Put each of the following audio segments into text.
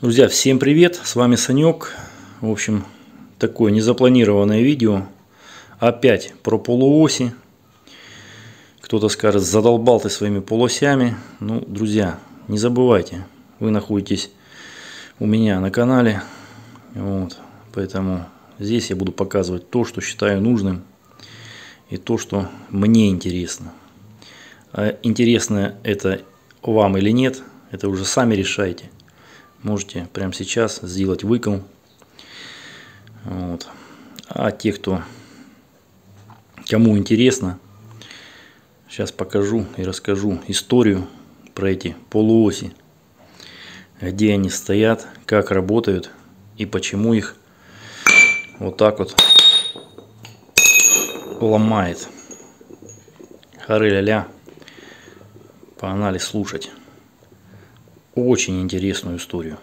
Друзья, всем привет, с вами Санек. В общем, такое незапланированное видео. Опять про полуоси. Кто-то скажет, задолбал ты своими полуосями. Ну, друзья, не забывайте, вы находитесь у меня на канале. Вот, поэтому здесь я буду показывать то, что считаю нужным. И то, что мне интересно. А интересно это вам или нет, это уже сами решайте. Можете прямо сейчас сделать выкол. Вот. А те, кому интересно, сейчас покажу и расскажу историю про эти полуоси. Где они стоят, как работают и почему их вот так вот ломает. Хары-ля-ля. Погнали слушать. Очень интересную историю.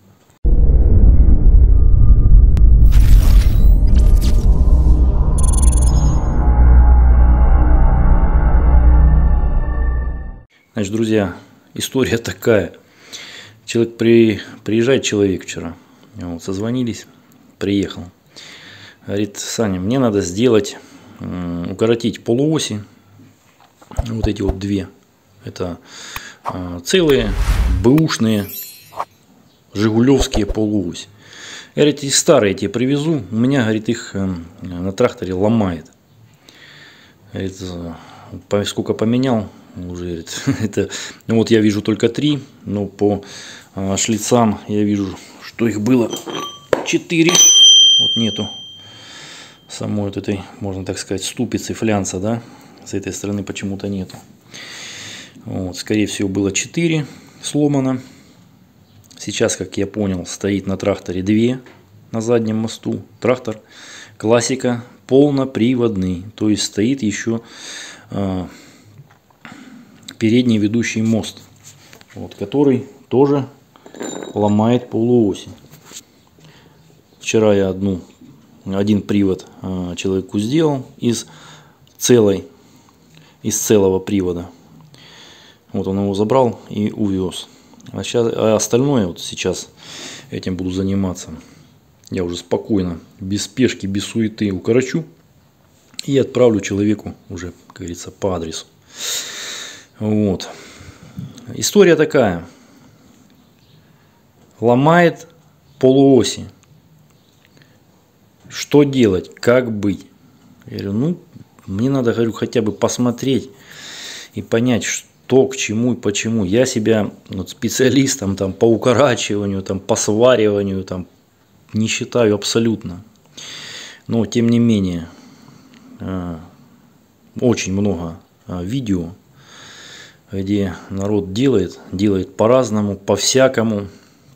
Значит, друзья, история такая. Приезжает человек вчера. Вот, созвонились, приехал. Говорит: Саня, мне надо сделать, укоротить полуоси. Вот эти вот две. Это целые бэушные жигулевские полуоси. Говорит, эти старые эти привезу. У меня, говорит, их на тракторе ломает. Говорит, сколько поменял уже, говорит, это, ну вот я вижу только 3, но по шлицам я вижу, что их было 4. Вот нету самой вот этой, можно так сказать, ступицы флянца, да, с этой стороны почему-то нету. Вот, скорее всего, было 4 сломано. Сейчас, как я понял, стоит на тракторе 2 на заднем мосту. Трактор классика, полноприводный. То есть стоит еще передний ведущий мост, вот, который тоже ломает полуоси. Вчера я один привод человеку сделал из целого привода. Вот он его забрал и увез. А остальное вот сейчас этим буду заниматься. Я уже спокойно, без спешки, без суеты укорочу и отправлю человеку уже, как говорится, по адресу. Вот. История такая. Ломает полуоси. Что делать? Как быть? Я говорю, ну, мне надо, говорю, хотя бы посмотреть и понять, что к чему и почему. Я себя вот специалистом там, по укорачиванию, там, по свариванию там, не считаю абсолютно. Но тем не менее, очень много видео, где народ делает по-разному, по-всякому.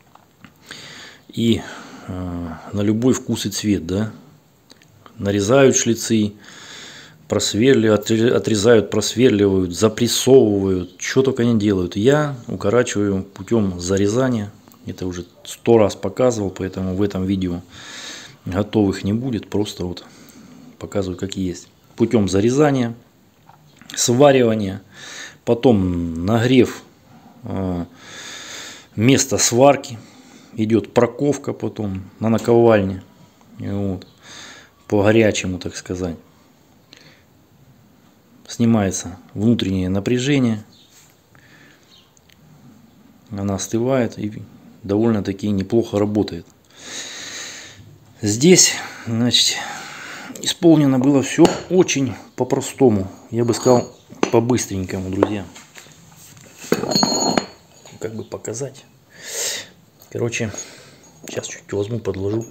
И на любой вкус и цвет, да. Нарезают шлицы, просверливают, отрезают, просверливают, запрессовывают, что только не делают. Я укорачиваю путем зарезания. Это уже 100 раз показывал, поэтому в этом видео готовых не будет. Просто вот показываю, как есть. Путем зарезания, сваривания, потом нагрев места сварки. Идет проковка потом на наковальне. Вот, по горячему, так сказать. Снимается внутреннее напряжение. Она остывает и довольно-таки неплохо работает. Здесь, значит, исполнено было все очень по-простому. Я бы сказал, по-быстренькому, друзья. Как бы показать. Короче, сейчас чуть возьму, подложу.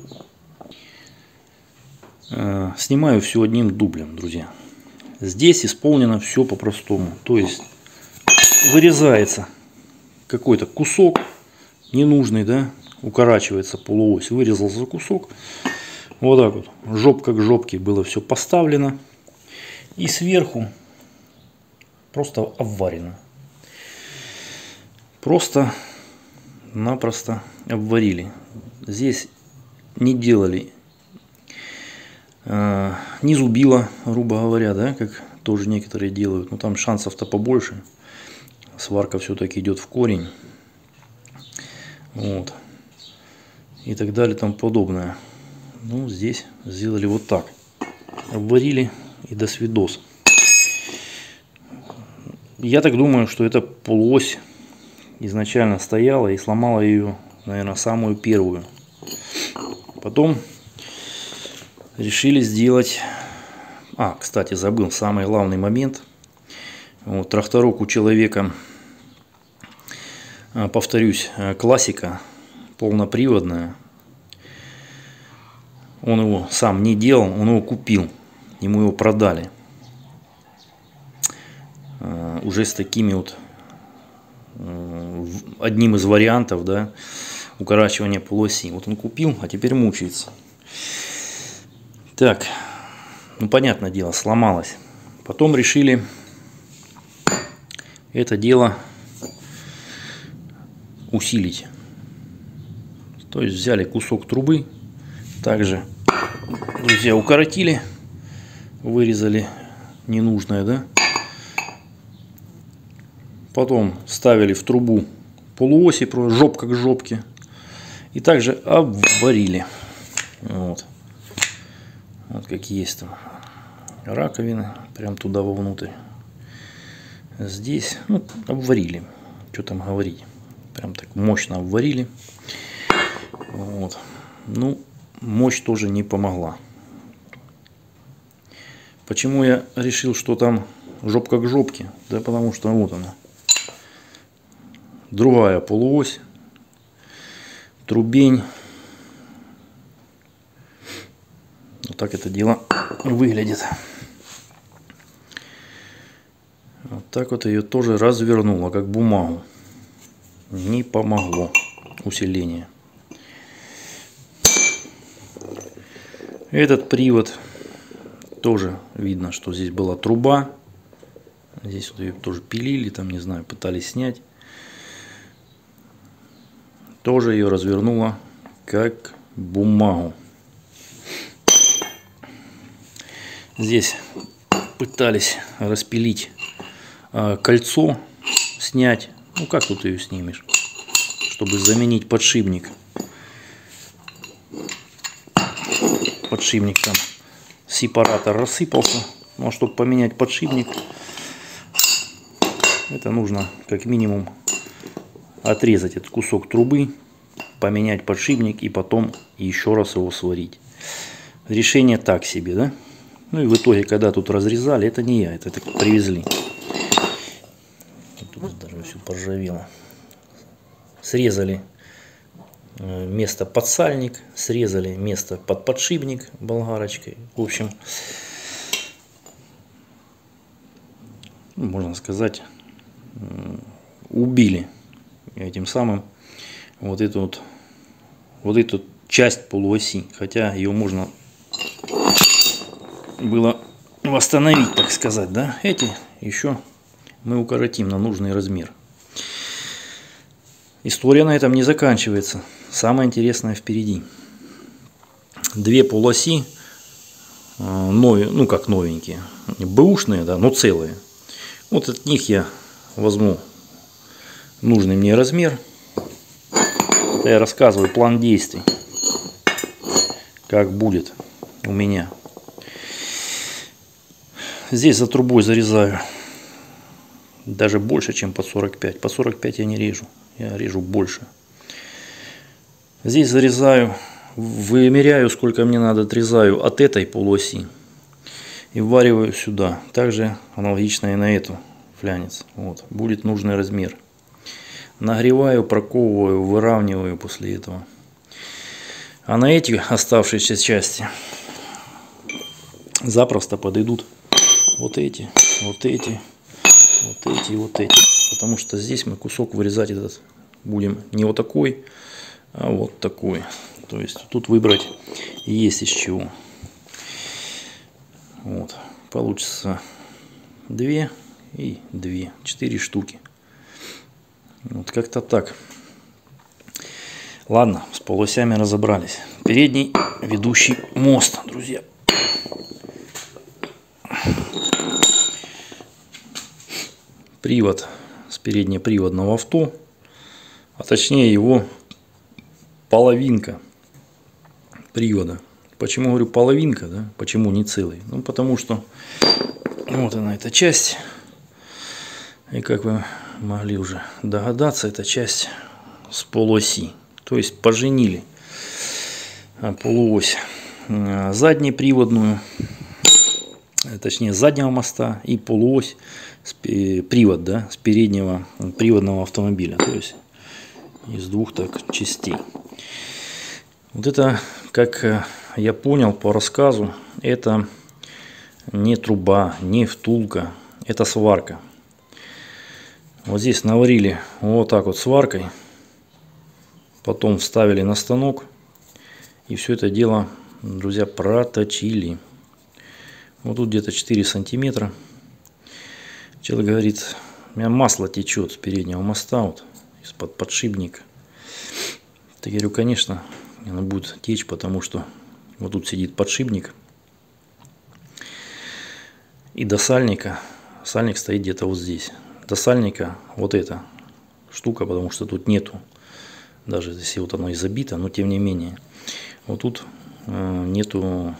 Снимаю все одним дублем, друзья. Здесь исполнено все по-простому. То есть вырезается какой-то кусок ненужный, да, укорачивается полуось. Вырезался кусок. Вот так вот, жопка к жопке было все поставлено. И сверху просто обварено. Просто-напросто обварили. Здесь не делали не зубило, грубо говоря, да, как тоже некоторые делают. Но там шансов-то побольше. Сварка все-таки идет в корень. Вот. и так далее, тому подобное. Ну, здесь сделали вот так. Обварили и до свидос. Я так думаю, что эта полуось изначально стояла и сломала ее, наверное, самую первую. Потом решили сделать... кстати, забыл самый главный момент. Вот, тракторок у человека, повторюсь, классика, полноприводная. Он его сам не делал, он его купил. Ему его продали. Уже с такими вот, одним из вариантов, да, укорачивания полуоси. Вот он купил, а теперь мучается. Так, ну понятное дело, сломалось. Потом решили это дело усилить. То есть взяли кусок трубы, также, друзья, укоротили, вырезали ненужное, да. Потом ставили в трубу полуоси, жопка к жопке. И также обварили. Вот. Вот как есть там раковины. Прям туда вовнутрь. Здесь, ну, обварили. Что там говорить. Прям так мощно обварили. Вот. Ну, мощь тоже не помогла. Почему я решил, что там жопка к жопке? Да потому что вот она. Другая полуось, трубень. Вот так это дело выглядит. Вот так вот ее тоже развернуло, как бумагу. Не помогло усиление. Этот привод тоже видно, что здесь была труба. Здесь вот ее тоже пилили, там, не знаю, пытались снять. Тоже ее развернуло как бумагу. Здесь пытались распилить кольцо, снять. Ну как тут ее снимешь, чтобы заменить подшипник. Подшипник там, сепаратор рассыпался. Но чтобы поменять подшипник, это нужно как минимум отрезать этот кусок трубы, поменять подшипник и потом еще раз его сварить. Решение так себе, да? Ну и в итоге, когда тут разрезали, это не я, это так привезли. Тут даже все поржавело. Срезали место под сальник, срезали место под подшипник болгарочкой. В общем, можно сказать, убили этим самым вот эту часть полуоси, хотя ее можно было восстановить, так сказать, да. Эти еще мы укоротим на нужный размер. История на этом не заканчивается. Самое интересное впереди. Две полуоси, ну как новенькие, бэушные, да, но целые. Вот от них я возьму нужный мне размер. Это я рассказываю план действий, как будет у меня. Здесь за трубой зарезаю даже больше, чем под 45. По 45 я не режу, я режу больше. Здесь зарезаю, вымеряю, сколько мне надо, отрезаю от этой полуоси и ввариваю сюда. Также аналогично и на эту флянец. Вот, будет нужный размер. Нагреваю, проковываю, выравниваю после этого. А на эти оставшиеся части запросто подойдут вот эти, вот эти, вот эти, вот эти. Потому что здесь мы кусок вырезать этот будем не вот такой, а вот такой. То есть тут выбрать есть из чего. Вот. Получится 2 и 2. 4 штуки. Вот как-то так. Ладно, с полосями разобрались. Передний ведущий мост, друзья. Привод с переднеприводного авто, а точнее его половинка. привода. Почему говорю половинка, да? Почему не целый? Ну, потому что вот она, эта часть. И как вы могли уже догадаться, эта часть с полуоси. То есть поженили полуось заднеприводную, точнее заднего моста, и полуось, привод, да, с переднего приводного автомобиля. То есть из двух так частей. Вот это, как я понял по рассказу, это не труба, не втулка, это сварка. Вот здесь наварили вот так вот сваркой, потом вставили на станок, и все это дело, друзья, проточили. Вот тут где-то 4 сантиметра. Человек говорит, у меня масло течет с переднего моста, вот, из-под подшипника. Я говорю, конечно, оно будет течь, потому что вот тут сидит подшипник. И до сальника, сальник стоит где-то вот здесь. До сальника вот эта штука, потому что тут нету, даже если вот оно и забито, но тем не менее. Вот тут нету,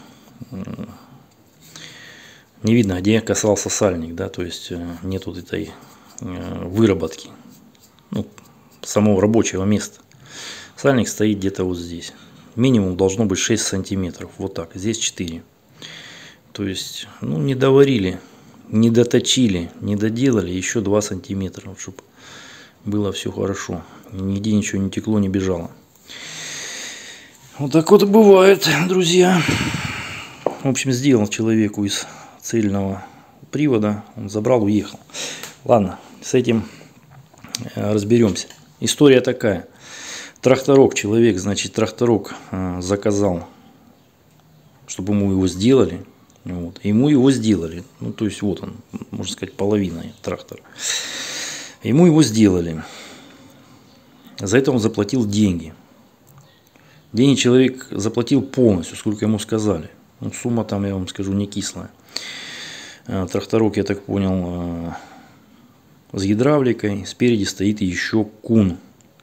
не видно, где касался сальник, да, то есть нет вот этой выработки, ну, самого рабочего места. Сальник стоит где-то вот здесь. Минимум должно быть 6 сантиметров. Вот так. Здесь 4. То есть, ну, не доварили, не доточили, не доделали еще 2 сантиметра, чтобы было все хорошо. Нигде ничего не текло, не бежало. Вот так вот и бывает, друзья. В общем, сделал человеку из цельного привода. Он забрал, уехал. Ладно, с этим разберемся. История такая. Тракторок, человек, значит, тракторок заказал, чтобы ему его сделали. Вот. Ему его сделали. Ну, то есть, вот он, можно сказать, половина трактора. Ему его сделали. За это он заплатил деньги. Деньги человек заплатил полностью, сколько ему сказали. Ну, сумма там, я вам скажу, не кислая. Тракторок, я так понял, с гидравликой. Спереди стоит еще кун.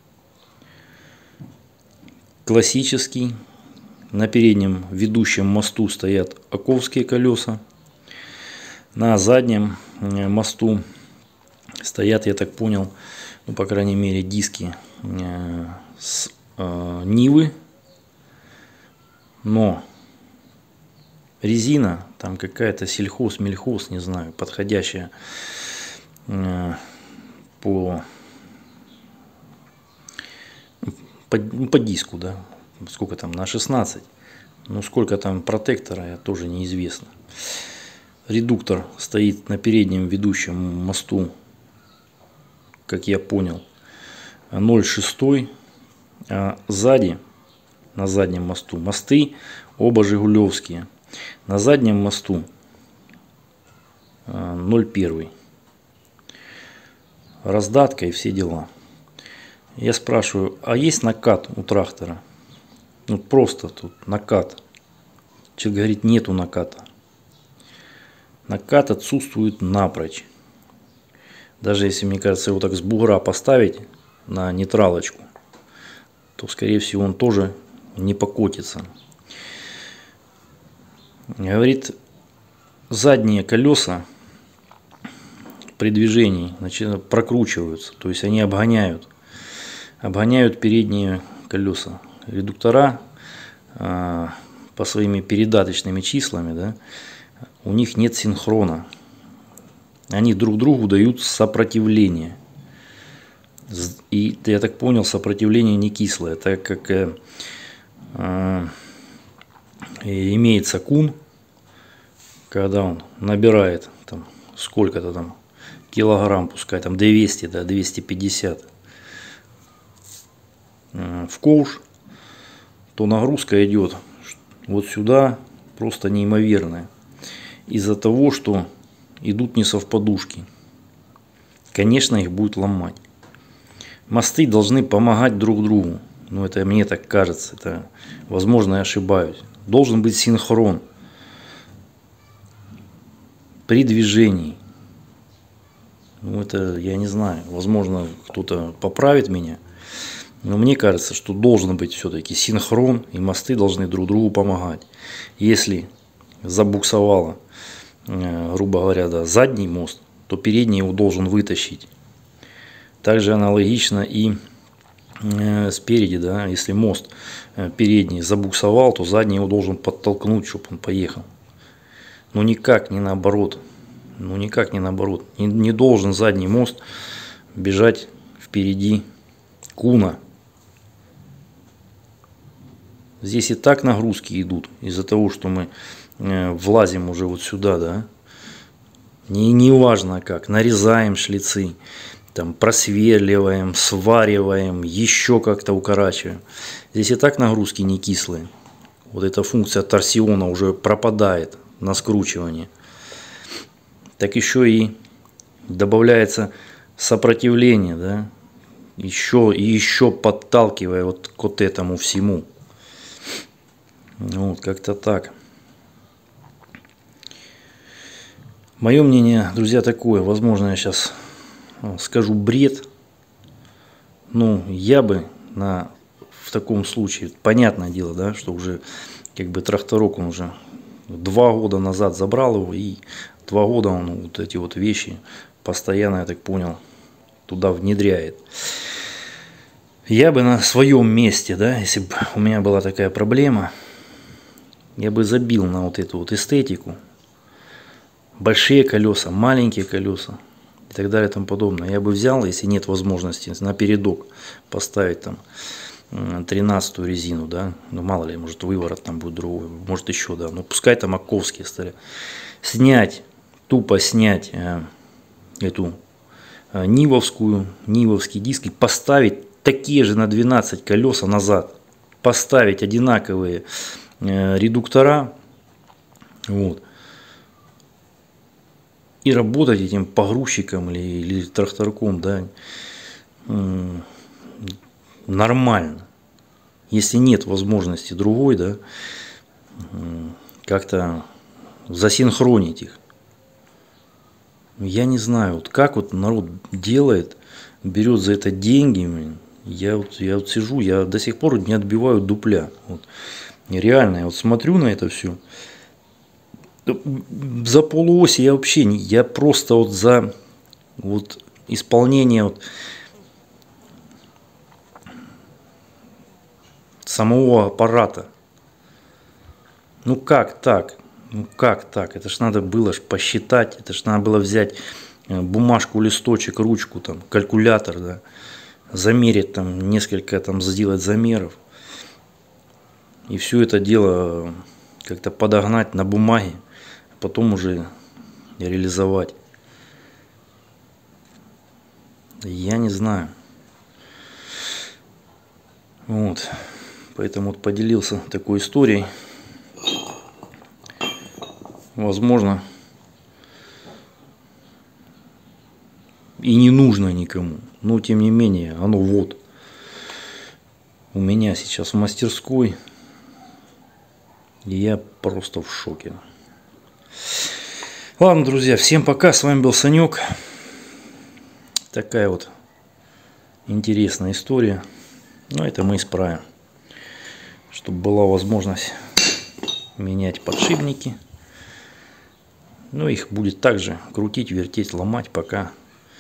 Классический. На переднем ведущем мосту стоят оковские колеса. На заднем мосту стоят, я так понял, ну, по крайней мере, диски с Нивы. Но резина там какая-то сельхоз, мельхоз, не знаю, подходящая по диску, да. Сколько там, на 16. Ну, сколько там протектора, тоже неизвестно. Редуктор стоит на переднем ведущем мосту, как я понял, 0,6. А сзади, на заднем мосту, мосты оба жигулевские. На заднем мосту 0,1. Раздатка и все дела. Я спрашиваю, а есть накат у трактора? Ну, просто тут накат. Человек говорит, нету наката. Накат отсутствует напрочь. Даже если, мне кажется, его так с бугра поставить на нейтралочку, то, скорее всего, он тоже не покотится. Говорит, задние колеса при движении прокручиваются. То есть они обгоняют передние колеса. Редуктора по своими передаточными числами, да, у них нет синхрона. Они друг другу дают сопротивление. И, я так понял, сопротивление не кислое, так как имеется кун, когда он набирает там сколько-то там килограмм, пускай там 200, да, 250 в ковш, то нагрузка идет вот сюда просто неимоверная. Из-за того, что идут несовпадушки. Конечно, их будет ломать. Мосты должны помогать друг другу. Ну, это мне так кажется. Это, возможно, я ошибаюсь. Должен быть синхрон при движении. Ну, это я не знаю. Возможно, кто-то поправит меня. Но мне кажется, что должен быть все-таки синхрон, и мосты должны друг другу помогать. Если забуксовало, грубо говоря, да, задний мост, то передний его должен вытащить. Также аналогично и спереди, да, если мост передний забуксовал, то задний его должен подтолкнуть, чтобы он поехал. Но никак не наоборот. Ну никак не наоборот. Не должен задний мост бежать впереди куна. Здесь и так нагрузки идут из-за того, что мы влазим уже вот сюда, да. Не важно как, нарезаем шлицы, там просверливаем, свариваем, еще как-то укорачиваем. Здесь и так нагрузки не кислые. Вот эта функция торсиона уже пропадает на скручивании. Так еще и добавляется сопротивление, да, еще подталкивая вот к вот этому всему. Вот как-то так. Мое мнение, друзья, такое. Возможно, я сейчас скажу бред. Но я бы в таком случае, понятное дело, да, что уже как бы тракторок, он уже 2 года назад забрал его, и 2 года он вот эти вот вещи постоянно, я так понял, туда внедряет. Я бы на своем месте, да, если бы у меня была такая проблема, я бы забил на вот эту вот эстетику. Большие колеса, маленькие колеса и так далее и тому подобное. Я бы взял, если нет возможности, на передок поставить там 13-ю резину, да, ну мало ли, может выворот там будет другой, может еще, да, ну пускай там оковские стоят. Тупо снять эту нивовский диск и поставить такие же на 12 колеса назад. Поставить одинаковые редуктора, вот, и работать этим погрузчиком или тракторком, да, нормально. Если нет возможности другой, да, как-то засинхронить их. Я не знаю, вот как вот народ делает, берет за это деньги. Я вот сижу, я до сих пор не отбиваю дупля. Вот. Реально, я вот смотрю на это все. За полуоси я вообще не, я просто вот за вот исполнение вот самого аппарата. Ну как так? Ну как так? Это ж надо было посчитать, это ж надо было взять бумажку, листочек, ручку, там, калькулятор, да, замерить там несколько, там, сделать замеров. И все это дело как-то подогнать на бумаге, а потом уже реализовать. Я не знаю. Вот. Поэтому вот поделился такой историей. Возможно, и не нужно никому. Но тем не менее, оно вот у меня сейчас в мастерской. И я просто в шоке. Ладно, друзья, всем пока. С вами был Санек. Такая вот интересная история. Но это мы исправим. Чтобы была возможность менять подшипники. Но их будет также крутить, вертеть, ломать, пока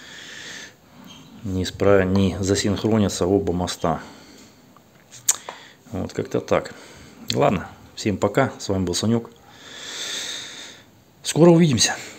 не засинхронятся оба моста. Вот как-то так. Ладно, всем пока. С вами был Санек. Скоро увидимся.